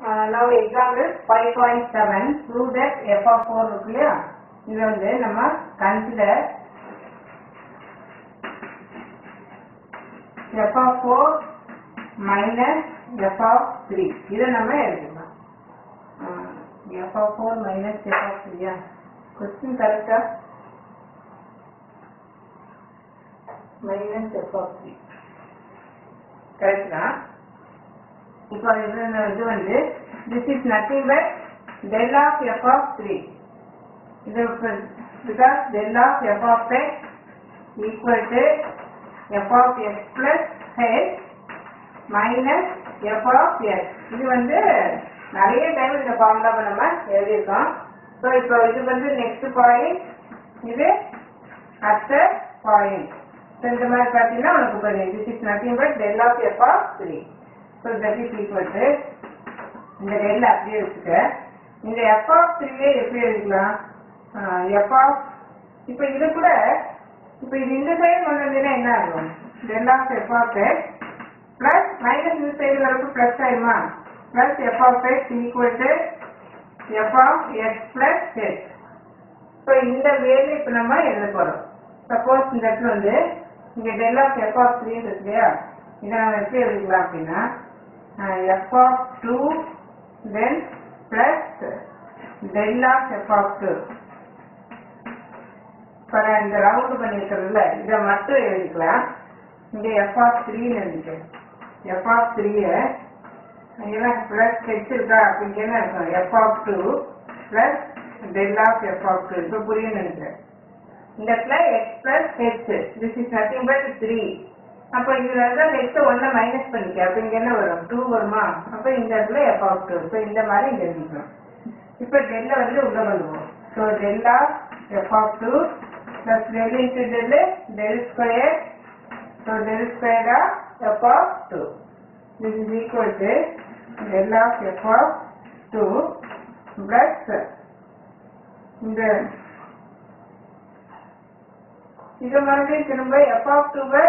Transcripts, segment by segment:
now example 5.7 prove that f of 4 இருக்கு இல்லையா இது வந்து நம்ம consider f of 4 minus f of 3 இதை நம்ம எழுதிக்கலாம் f of 4 minus f of 3 yeah question correct minus f of 3 correct தான் இப்போ இது வந்து this is nothing but del of f of 3 இது because del of f of x equal to f of x plus h minus f of x இது வந்து நிறைய time இந்த formula நம்ம எழுதியிருக்கோம் ஸோ இப்போ இது வந்து நெக்ஸ்ட் பாயிண்ட் இது அடுத்த பாயிண்ட் ஸோ இந்த மாதிரி பார்த்தீங்கன்னா உனக்கு புரியும் this is nothing but del of f of 3 so that is equal to இந்த del அப்படியே வச்சுக்க இந்த f of 3 எப்படி எழுதிக்கலாம் f of இப்போ இது கூட இப்போ இது இந்த சைடு கொண்டு வந்தீங்கன்னா என்ன ஆகும் del of f of x plus minus இந்த சைடு வரப்போ plus ஆயிடுமா plus f of x equal to f of x plus h so இந்த வேலை இப்போ நம்ம எழுத போகிறோம் சப்போஸ் இந்த இடத்துல வந்து இங்கே del of f of 3 இருக்கு இல்லையா இதை நம்ம எப்படி எழுதிக்கலாம் அப்படின்னா f of 2 then plus del of f of 2 இப்போ நான் இந்த ரவுண்ட் பண்ணியிருக்கிறதுல இதை மட்டும் எழுதிக்கலாம் இங்கே f of 3 எழுதிக்கிறேன் f of 3 இதெல்லாம் plus h இருக்கா அப்படின்னு என்ன இருக்கும் f of 2 plus del of f of 2 இப்போ புரியும் நினைக்கிறேன் இந்த இடத்துல x plus h this is nothing but 3 அப்போ இதுல இருந்தா x 1 மைனஸ் பண்ணிக்க அப்போ இங்க என்ன வரும் 2 வருமா அப்போ இந்த இடத்துல f of 2 இப்போ இந்த மாதிரி இங்க எழுதிக்கலாம் இப்போ del வந்து உள்ள வந்துவோம் so del of f of 2 plus del into del square so del square of f of 2 this is equal to del of f of 2 plus இந்த இது மறுபடியும் திரும்ப f of 2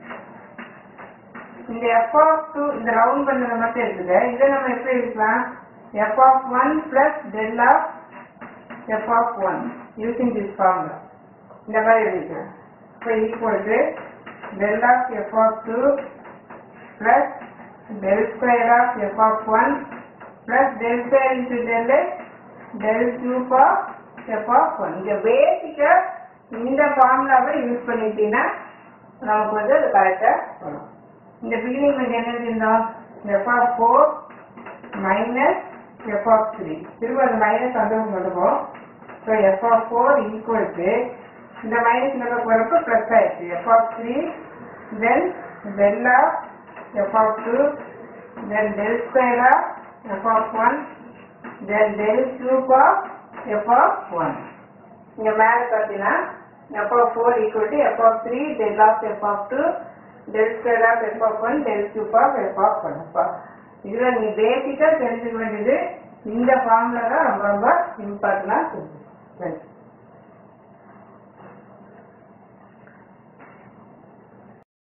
இந்த f of 2 இந்த ரவுண்ட் பண்ணத மட்டும் இருக்குது இதை நம்ம எப்படி எழுதலாம் f of 1 plus del of f of 1 using this formula இந்த மாதிரி எழுதிக்கலாம் இப்போ equal to del of f of 2 plus del square of f of 1 plus del square into del cube of f of 1 இந்த பேசிக்கா இந்த ஃபார்முலாவை use பண்ணிட்டீங்கன்னா நமக்கு வந்து அது கரெக்டாக வரும் இந்த பிகினிங் வந்து என்ன இருந்தோம் f of 4 minus f of 3 திரும்ப அது மைனஸ் வந்து பண்ணுவோம் so f of 4 equal to இந்த மைனஸ் நம்ம போகிறப்ப ப்ளஸ் ஆயிடுச்சு f of 3 then del of f of 2 then del square of f of 1 then del cube of f of 1 இங்கே மேலே பார்த்தீங்கன்னா f of 4 equal to f of 3 del of f of 2 del square of f of 1 del cube of f of 1 இதில் நீ பேசிக்காக தெரிஞ்சுக்க வேண்டியது இந்த formula தான் ரொம்ப ரொம்ப இம்பார்ட்டண்டாக